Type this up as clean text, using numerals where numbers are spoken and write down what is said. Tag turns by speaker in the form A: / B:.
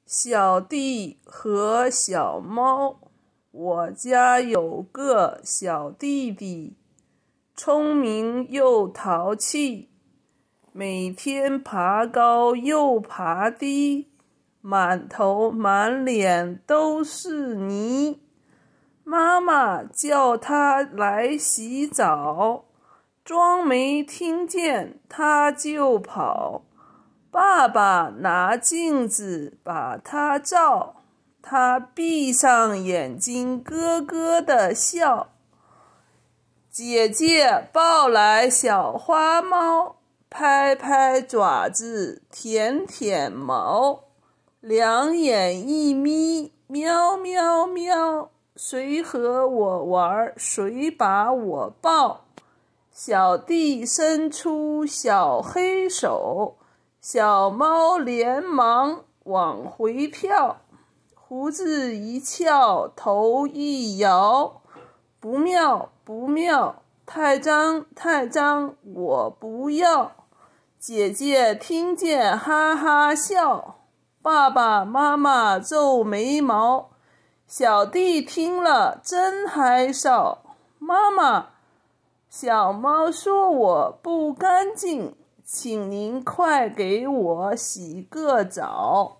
A: 小弟和小猫，我家有个小弟弟，聪明又淘气，每天爬高又爬低，满头满脸都是泥。妈妈叫他来洗澡，装没听见他就跑。爸爸拿镜子把他照，他闭上眼睛咯咯地笑。姐姐抱来小花猫，拍拍爪子舔舔毛，两眼一眯，喵喵喵，谁和我玩，谁把我抱。小弟伸出小黑手，小猫连忙往回跳，胡子一翘，头一摇，不妙不妙，太脏太脏，我不要。姐姐听见哈哈笑，爸爸妈妈皱眉毛，小弟听了真害臊。妈妈，小猫说我不干净，请您快给我洗个澡。